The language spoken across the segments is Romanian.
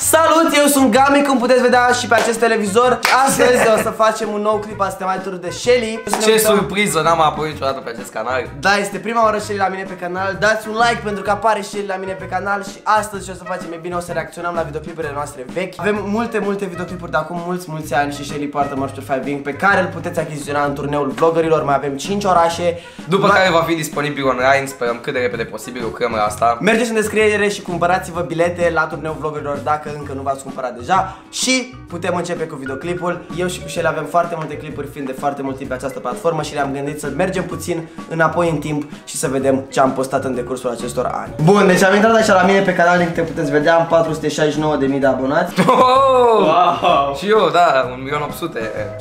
Salut, eu sunt Gami, cum puteți vedea și pe acest televizor. Astăzi o să facem un nou clip, suntem alături de Shelly. Ce surpriză, n-am apărut niciodată pe acest canal. Da, este prima oară Shelly la mine pe canal. Dați un like pentru că apare Shelly la mine pe canal. Și astăzi ce o să facem, e bine, o să reacționăm la videoclipurile noastre vechi. Avem multe videoclipuri de acum mulți ani și Shelly poartă mărșuri Fiving pe care îl puteți achiziționa în turneul vloggerilor. Mai avem 5 orașe. După care va fi disponibil online, sperăm cât de repede posibil, lucrăm la asta. Mergeți în descriere și cumpărați-vă bilete la turneul vloggerilor dacă încă nu v-ați cumpărat deja. Și putem începe cu videoclipul. Eu și cu Shelly avem foarte multe clipuri fiind de foarte mult timp pe această platformă și le-am gândit să mergem puțin înapoi în timp și să vedem ce am postat în decursul acestor ani. Bun, deci am intrat așa la mine pe canal, din câte puteți vedea, am 469.000 de abonați. Wow! Și eu, da, 1.800.000.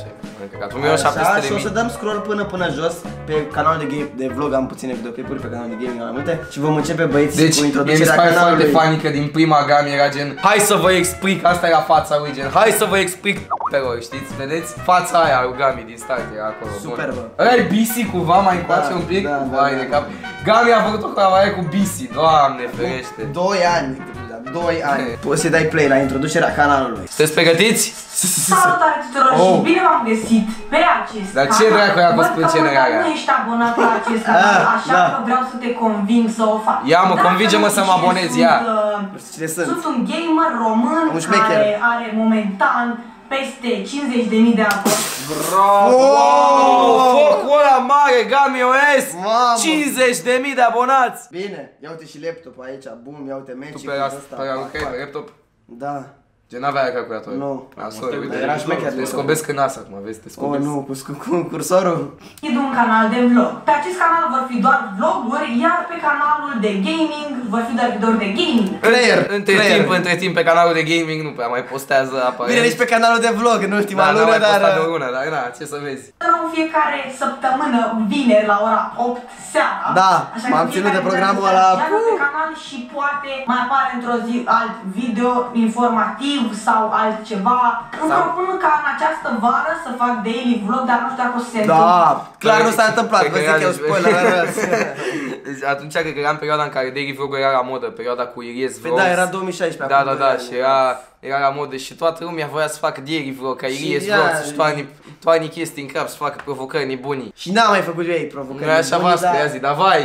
Și o să dăm scroll până jos. Pe canalul de vlog am puține videoclipuri, pe canalul de gaming am mai multe. Și vom începe, băieți, deci, cu introducerea canalului. Deci, foarte funny că din prima Gami era gen: hai să vă explic, asta era fața lui, gen hai să vă explic pe rog, știți? Vedeți? Fața aia lui Gami din start era acolo. Superbă. Ăla e BC cumva mai încoace un pic? Vai de cap. Gami a făcut o colaborare cu BC, Doamne ferește. 2 ani. 2 ani. Poți să dai play la introducerea canalului. Sunteți pregătiți? Salutare tuturor și bine v-am găsit pe acest canal. Dar ce dracu a fost sprâncenarea aia? Nu ești abonat la acest canal, așa că vreau să te conving să o faci. Ia mă, convinge-mă să mă abonez, ia. Sunt un gamer român care are momentan peste 50.000 de abonați. Bravo! Focul ăla mare, Gami OS! 50.000 de abonați! Bine, ia uite și laptop aici, bum, ia uite meci. Tu pe laptop? Da. Ce n-avea calculator? Nu. Era șmecher. Te scobesc în nas acum, vezi, te scobesc. Oh, nu, cu cursorul. E de un canal de vlog. Pe acest canal vor fi doar vloguri, iar pe canalul de gaming vor fi doar videouri de gaming. Între timp pe canalul de gaming nu prea mai postează aparent. Bine, nici pe canalul de vlog în ultima lună, dar... Da, de o lună, dar na, ce să vezi. În fiecare săptămână, vineri la ora 8 seara. Da, m-am ținut de programul ăla. Pe canal și poate mai apare într-o zi alt video informativ sau altceva. Îmi propun ca în această vară să fac daily vlog, dar nu știu dacă o să se întâmple. Da, clar nu s-a întâmplat, vă zic eu spoiler. Deci atunci cred că era în perioada în care daily vlog era la modă, perioada cu Iries Vlogs. Da, era 2016. Da, și era la modă și toată lumea voia să facă daily vlog, ca Iries Vlogs și toate chestii în cap, să facă provocări nebunii. Și n-am mai făcut eu ei provocări nebunii. Așa Vasco, ia zi, davai!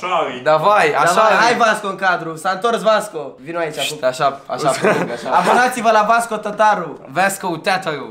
Așa e! Hai Vasco în cadru, s-a întors Vasco. Vino aici acum. Așa. Abonați-vă la Vasco Tataru. Vasco Tataru.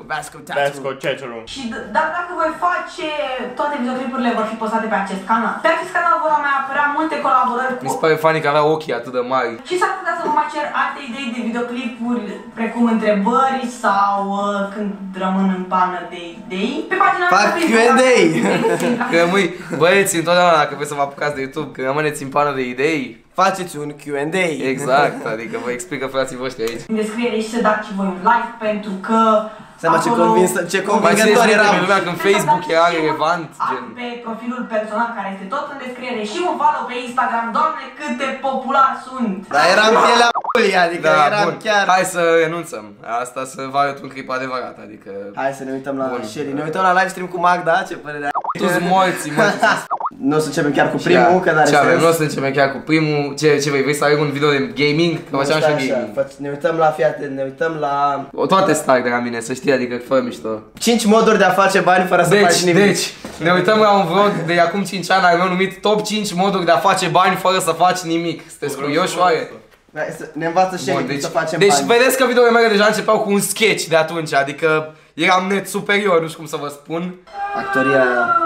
Și dacă voi face, toate videoclipurile vor fi postate pe acest canal. Pe acest canal vor mai apărea multe colaborări cu... Mi se pare funny că avea ochii atât de mari. Și s-ar putea să vă mai cer alte idei de videoclipuri, precum întrebări sau când rămân în pană de idei. Pe pagina fac Q&A. Că rămâi, băieți, întotdeauna dacă vreți să vă apucați de YouTube, când rămâneți în pană de idei, faceți un Q&A. Exact, adică vă explică frații voștri aici. În descriere și să dați și voi un like pentru că seama ce convingător era lumea când Facebook era relevant, gen. Pe profilul personal care este tot în descriere și un follow pe Instagram. Doamne, cât de popular sunt. Dar eram pielea p***ului, adică eram chiar... Hai să renunțăm, asta să vă arăt un clip adevărat, adică... Hai să ne uităm la Shelly, ne uităm la livestream cu Magda, ce părere ai? Tu-s morții, mă. Nu o să începem chiar cu primul, că n-are sens. Nu o să începem chiar cu primul. Ce vrei să ai un video de gaming? Că facem așa gaming. Ne uităm la fiate, ne uităm la... Toate stag de la mine, să știi, adică fără mișto. 5 moduri de a face bani fără să faci nimic. Deci, ne uităm la un vlog de acum 5 ani, al meu numit Top 5 moduri de a face bani fără să faci nimic. Sunteți curioși oare? Ne învață Shelly să facem bani. Deci vedeți că videoile mele deja începeau cu un sketch de atunci, adică eram net superior, nu știu cum să vă spun. Actoria aia.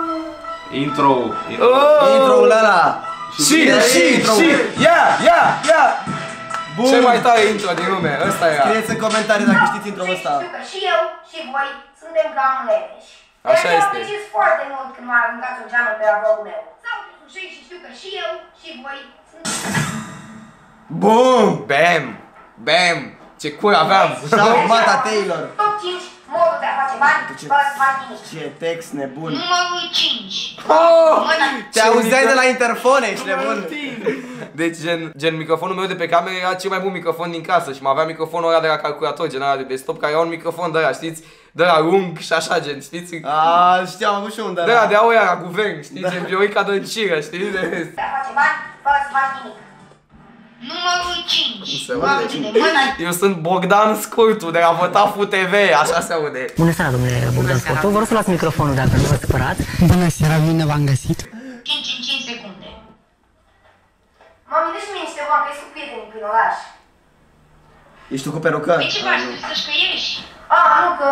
Intro-ul ăla. Și ia! Cel mai tare intro din lume, ăsta era. Scrieți în comentarii dacă știți intro-ul ăsta. Și eu și voi suntem cam leneși. Așa este. Deci apreciez foarte mult când mă aruncați o geamă pe la vlogul meu. Sau și știu că și eu și voi suntem... Bum! Bam! Ce cur aveam! Mata Taylor! Top 5 modul de a face bani fără să faci nimic. Ce text nebun! Numărul 5. Te auzeai de la interfone, ești nebun! Deci gen microfonul meu de pe cameră era cel mai bun microfon din casă și mai avea microfonul ăla de la calculator, gen ăla de desktop, care era un microfon de ăla, știți? De la lung și așa, gen, știți? Știam, am avut și un de ăla. De la de aia la guvern, știi? Gen Viorica Dănciră, știi? De a face bani fără să faci nimic. Numărul 5. Se aude. Eu sunt Bogdan Scurtu de la Vătafu TV, așa se aude. Bună seara, domnule Bogdan Scurtu. Vă rog să luați microfonul dacă nu vă supărați. Bună seara, bine v-am găsit. 5 în 5 secunde. Mami, dă-și mie niște bani, că ești cu prietenii prin oraș. Ești tu cu perucă? De ce faci? Tu să-și că ieși? A, nu, că...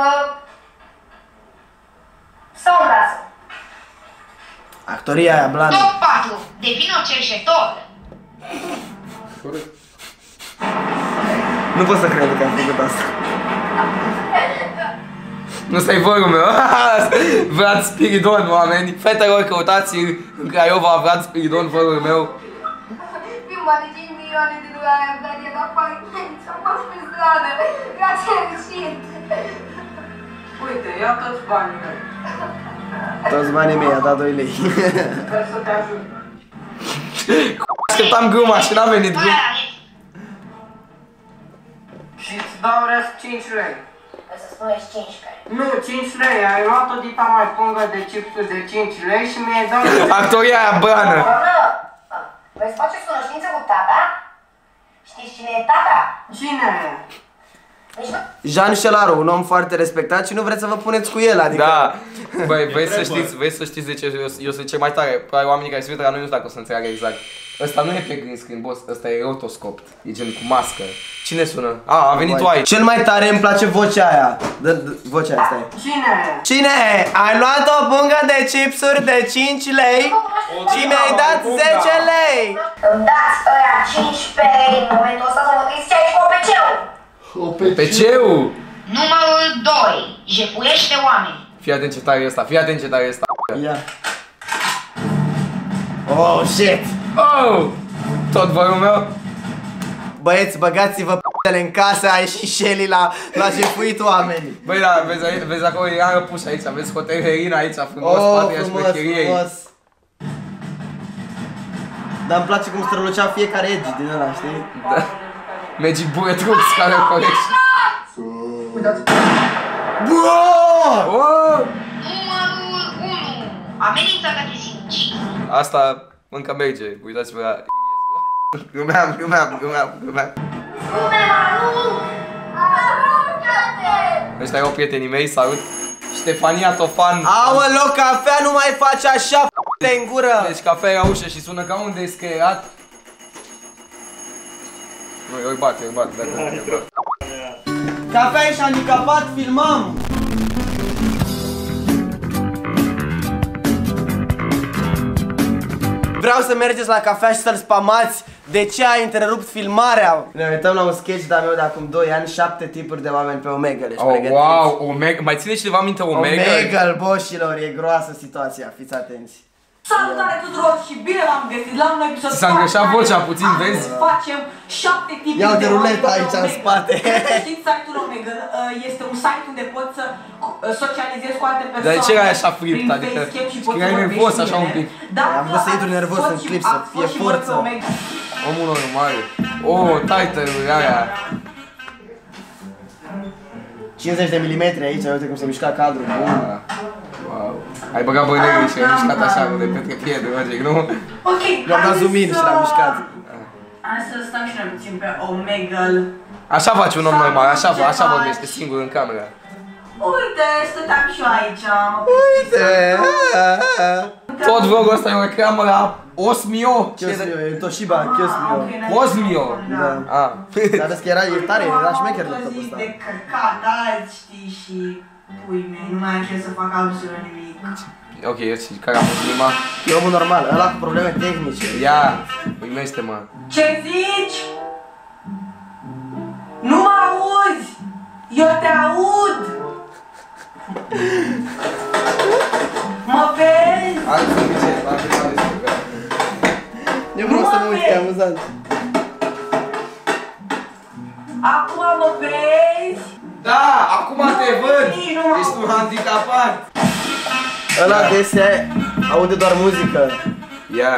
Stau în brață. Actoria aia blană. Top 4. Devină o cerșetor. Nu pot să cred că am făcut asta. Nu stai vorul meu. Vlad Spiridon, oameni. Fetelor, căutați-l în Craiova, Vlad Spiridon, vorul meu. Firma de 5 milioane de dolari am dat el la faliment și am fost pe stradă. Grație a ieșit. Uite, ia toți banii mei. Toți banii mei, a dat 2 lei. Sper să te ajut. Așteptam gluma și n-a venit gluma. Și îți dau rest 5 lei. Vrei să spuneți 15. Nu, 5 lei, ai luat o dita mai pungă de chipsuri de 5 lei și mi-ai dat... Actoria aia blană. Bună! Vrei să faceți cunoștință cu tata? Știți cine e tata? Cine e? Deci nu... Jean Șelaru, un om foarte respectat și nu vreți să vă puneți cu el, adică... Da. Băi, vrei să știți de ce eu sunt cel mai tare. Probabil oamenii care se uită la noi nu știu dacă o să înțeleagă exact. Ăsta nu e pe green screen, boss, ăsta e rotoscop. E gen cu mască. Cine sună? A venit tu aici. Cel mai tare îmi place vocea aia. Vocea aia, stai. Cine e? Cine e? Ai luat o pungă de chipsuri de 5 lei și mi-ai dat 10 lei. Îmi dați ăia 15 lei în momentul ăsta să mă gândiți ce ai cu OPC-ul. OPC-ul? Numărul 2. Jefuiește oameni. Fii atent ce tare e ăsta, fii atent ce tare e ăsta. Ia. Oh, shit. Oh! Tot vorul meu? Băieți, băgați-vă p***ele în casă, a ieșit Shelly la jefuit oamenii. Băi, da, vezi acolo, e răpuș aici, vezi hotelierina aici, frumos, Oh, patria șmecheriei. frumos. Dar îmi place cum strălucea fiecare edge din ăla, știi? Da. Magic Bullet Troops, care o colecție. Bro! Oh! Numărul 1. Amenința că te simți. Asta încă merge, uitați-vă la... Glumeam. Lume, Manu! Aruncă-te! Ăștia erau prietenii mei, salut. Ștefania Tofan. Aoleu, cafea nu mai face așa, p***te în gură! Deci cafea la ușă și sună ca un descreat. Nu, eu îi bat, dacă... Cafea ești handicapat, filmăm! Vreau să mergeți la cafea și să-l spamați. De ce ai întrerupt filmarea? Ne uităm la un sketch de-a meu de acum 2 ani, 7 tipuri de oameni pe Omegle. Oh, wow, Omegle. Mai ține cineva minte Omegle? Omegle, boșilor, e groasă situația, fiți atenți. Salutare tuturor și bine v-am găsit la un episod. S-a îngreșat vocea puțin, vezi? Facem 7 tipuri Ia de uite ruleta oameni aici pe în Omegle. spate. Știți site-ul Omegle? Este un site unde poți să socializezi cu alte persoane. Dar de ce erai așa fript? prin Adică facecam și poți erai să nervos vorbești așa cu un ele. pic. Dacă Am vrut să intru ați nervos fost în și- clip, să ați fie fost și voi pe forță. Omegle. Omul normal. Oh, title-ul aia. 50 de milimetri aici, uite cum se mișca cadrul. Bun. Wow. Ai băgat băi negru și ai mișcat așa de Petre Piedru, logic, nu? Ok, I-am dat hai zoom in să- și l-am mișcat. Hai să stăm și noi puțin pe Omegle. Așa face un om normal, așa vorbește singur în cameră. Uite, stăteam și eu aici. Uite! Tot vlogul ăsta e o reclamă la Osmio. Chiosmio, e Toshiba, Chiosmio. Osmio. Da. Ah. Dar vezi că era tare, era șmecher Am laptopul zi ăsta. de căcat azi, știi, și pui mei, nu mai am chef să fac absolut nimic. Ok, și care a fost prima? E omul normal, ăla cu probleme tehnice. Ia, uimește-mă. Ce zici? Nu mă auzi! Eu te aud! Mă vezi? Altfel de ce? La prima de Eu vreau să mă uit, e amuzant. Acum mă vezi? Da, acum te văd! nici nu mă Ești un auzi. handicapat! Ăla desea aude doar muzică. Ia.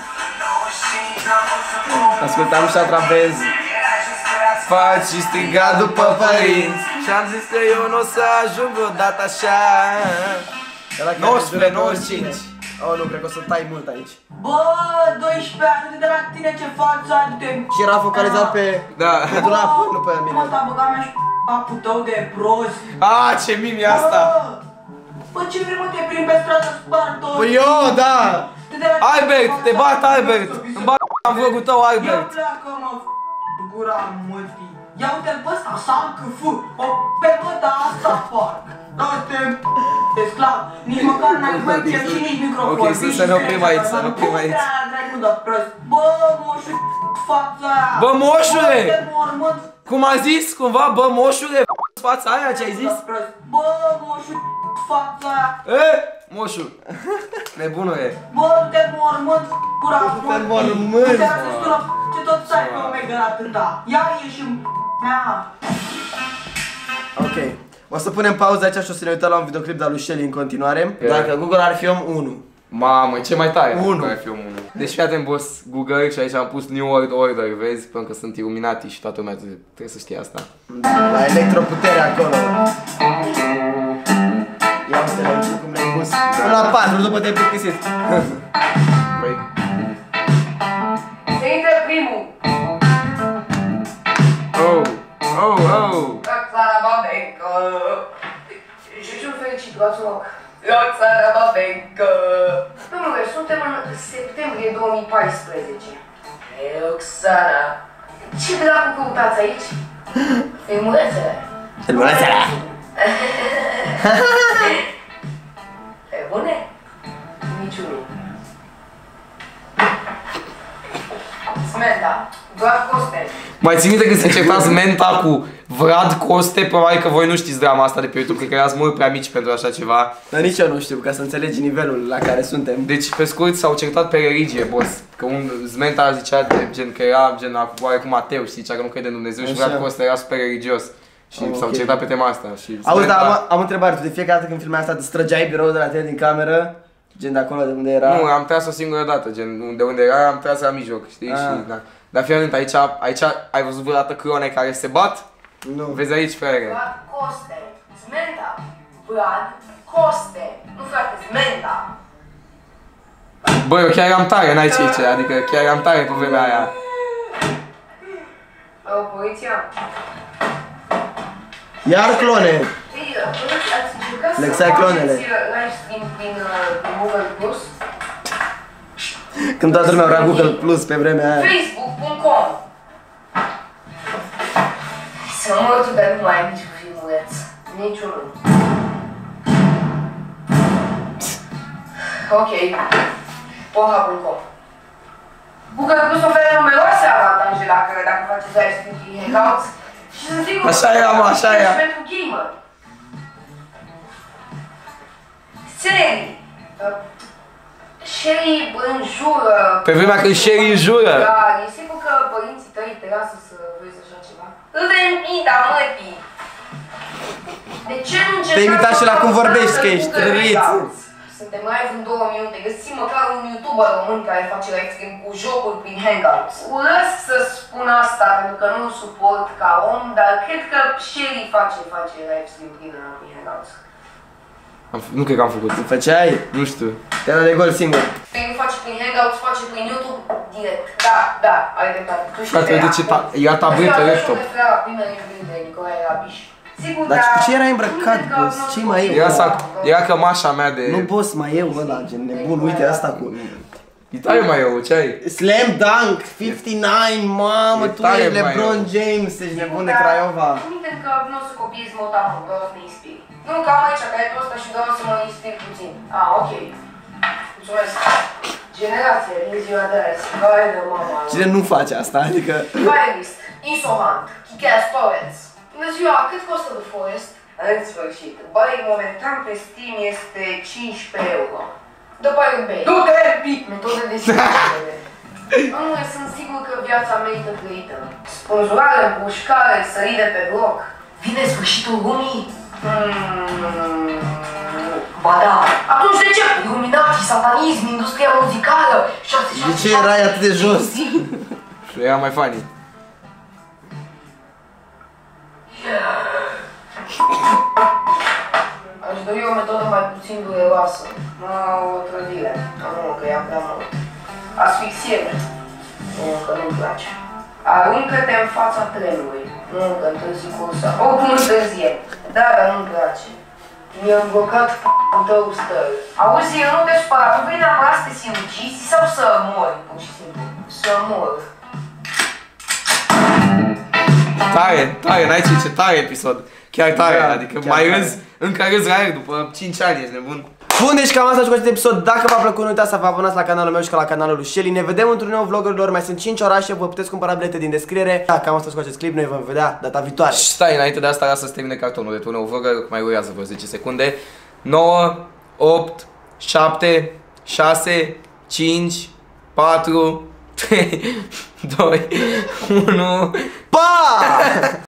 Ascultam și Atravez. Faci și striga după părinți Și-am zis că eu n-o să ajung vreodată așa Ăla care 19, jură pe 95 oricine. Oh, nu, cred că o să tai mult aici. Bă, 12 ani, de la tine ce faci, du-te. Și era focalizat pe... Da. Pe dulap, nu pe mine. Ăsta băga mea și capul tău de prost. Ah, ce mimi e asta! Bă, ce vrei mă, te prind pe stradă, spar tot. Păi eu, da! Albert, te bat Albert! Îmi bat am vlogul tău, Ia Albert! pleacă, mă, gura mătii. Ia uite-l pe ăsta, salcă, fă. O pe măta asta fac. Dă-te, te sclav. Nici măcar n-ai webcam și nici microfon. Ok, să ne oprim aici, să ne oprim aici. Bă, moșu, fața aia. Bă, moșule! Bă, te mormânt. Cum a zis? Cumva, bă, moșule, fața aia, ce ai zis? Bă, moșu, fața aia. Moșu, nebunule. Bă, te mormânt, gura Te mormânt. Te asistură, ce tot stai pe omega atâta. Ia ieși în mea. Ok. O să punem pauză aici și o să ne uităm la un videoclip de-a lui Shelly în continuare. Dacă Google ar fi om 1. Mamă, ce mai tare? Unu. Ar fi omul 1. Deci fii atent, boss, Google, și aici am pus New World Order, vezi? Pentru că sunt Illuminati și toată lumea trebuie să știe asta. La electroputere acolo. Ia uite la aici cum le-ai pus. Până la 4 după te-ai plictisit. Păi, Se intre primul. oh, oh, oh. Roxana Babenco. Crăciun fericit, luați un loc. Roxana Babenco. Domnule, suntem în septembrie 2014. Roxana. Ce dracu căutați aici? Filmulețele. Filmulețele. Pe bune? Niciunul. Smenta. Vlad Coste. Mai ții minte când se certați Menta cu Vlad Coste? Probabil că voi nu știți drama asta de pe YouTube, cred că erați mult prea mici pentru așa ceva. Dar nici eu nu știu, ca să înțelegi nivelul la care suntem. Deci, pe scurt, s-au certat pe religie, boss. Că un Zmenta zicea de, gen că era gen oarecum ateu și zicea că nu crede în Dumnezeu și Așa. Vlad Coste era super religios. Și Oh, s-au ok. certat pe tema asta. Și Auzi, Zmenta- dar am o întrebare, tu de fiecare dată când filmai asta te străgeai biroul de la tine din cameră? Gen de acolo de unde era? Nu, am tras o singură dată, gen de unde era, am tras la mijloc, știi? Ah. Și, da. Dar fii atent, aici ai văzut vreodată clone care se bat? Nu. Vezi aici, frere. Vlad Coste. Smenta. Vlad Coste. Nu frate, Smenta. Bă, eu chiar eram tare, n-ai ce, adică chiar eram tare pe vremea aia. Poliția. Iar clone! Ei, ați încercat să Lexai clonele. faceți live stream prin Google Plus? Când toată lumea vrea Google Plus pe vremea aia. Facebook.com. Să mă tu, dar nu mai ai niciun filmuleț. Niciunul. Ok. Pornhub.com. Google Plus oferă numeroase avantaje dacă faceți live stream prin Hangouts. Și sunt sigur Așa era, mă, așa că era. și pentru gamer. Scenerii. Sherry înjură. Pe vremea când Sherry înjură. Da, e sigur că părinții tăi te lasă să vezi așa ceva. Îți impita, mătii! De ce nu încercați Te-ai imitat și la cum vorbești, că ești Google trăit. Hangouts? Suntem live în 2 minute, găsiți măcar un YouTuber român care face live stream cu jocuri prin Hangouts. Urăsc să spun asta pentru că nu suport ca om, dar cred că Sherry face live stream prin Hangouts. Nu cred că am făcut. Făceai? Nu știu. Te-ai dat de gol singur. Nu face prin Hangouts, face prin YouTube direct. Da, are dreptate. Tu și Frate, Tea. uite ce era tabletă, laptop. Sigur, Dar cu ce era îmbrăcat, boss? Ce mai e? Era cămașa mea de... Nu, boss, mai e ăla, gen nebun, uite asta cu... E tare mai eu, ce ai? Slam Dunk 59, mamă, E tu tare, ești mai LeBron eu. James, ești nebun de Craiova. Promite că nu o să copiezi motarul, doar o să te inspiri. Nu, că am aici caietul ăsta și doar o să mă inspiri puțin. Ok. Mulțumesc. Generație din ziua de azi. Vai de mama. Cine nu face asta, adică... Firelist, Insohant, Kick-Ass Torrents. Bună ziua, cât costă The Forest? În sfârșit, banii momentan pe Steam este 15 euro. Dă Pirate Bay. Du-te, pic! Metode de schimbare. Domnule, sunt sigur că viața merită trăită. Spânzurare, împușcare, sărire pe bloc. Vine sfârșitul lumii? Ba da. Atunci de ce? Illuminati, satanism, industria muzicală, 666... De ce erai atât de jos? Era mai funny. Aș e o metodă mai puțin dureroasă. O trădire. Nu, că e prea mult. Asfixiere. Nu, că nu-mi place. Aruncă-te în fața trenului. Nu, că întârzi cursa. Oricum întârzie. Da, dar nu-mi place. Mi-a blocat f***ul tău stări. Auzi, eu nu te supăra. Tu vrei neapărat să te sinucizi sau să mori, pur și simplu? Să mor. Tare, tare, n-ai ce tare episod. Chiar tare, adică chiar mai râzi, încă râzi la el după 5 ani, ești nebun. Bun, deci cam asta și cu acest episod. Dacă v-a plăcut, nu uitați să vă abonați la canalul meu și la canalul lui Shelly. Ne vedem într-un nou vloggerilor, mai sunt 5 orașe, vă puteți cumpăra bilete din descriere. Da, cam asta și cu acest clip, noi vom vedea data viitoare. Și stai, înainte de asta, lasă să termine cartonul de turneu vlogger, mai urează vreo 10 secunde. 9, 8, 7, 6, 5, 4, 3, 2, 1... Pa!